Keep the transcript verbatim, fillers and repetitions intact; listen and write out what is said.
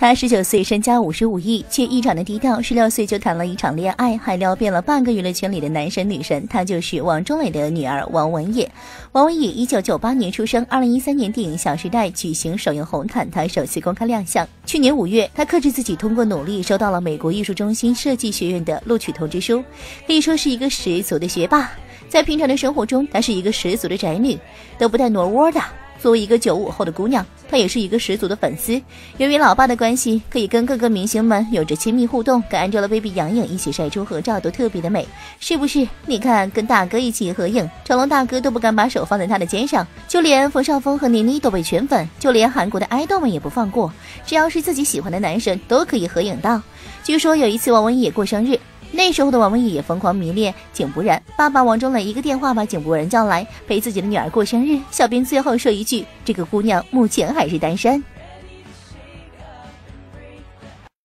他十九岁，身家五十五亿，却异常的低调。十六岁就谈了一场恋爱，还撩遍了半个娱乐圈里的男神女神。他就是王中磊的女儿王文野。王文野一九九八年出生，二零一三年电影《小时代》举行首映红毯，他首次公开亮相。去年五月，他克制自己，通过努力收到了美国艺术中心设计学院的录取通知书，可以说是一个十足的学霸。在平常的生活中，她是一个十足的宅女，都不带挪窝的。作为一个九五后的姑娘，她也是一个十足的粉丝。由于老爸的关系，可以跟各个明星们有着亲密互动，跟 Angelababy、杨颖一起晒出合照都特别的美，是不是？你看，跟大哥一起合影，成龙大哥都不敢把手放在她的肩上，就连冯绍峰和倪妮都被圈粉，就连韩国的爱豆们也不放过，只要是自己喜欢的男神都可以合影到。据说有一次王文野过生日，那时候的王文野也疯狂迷恋井柏然，爸爸王中磊一个电话把井柏然叫来陪自己的女儿过生日。小编最后说一句，这个姑娘目前还是单身。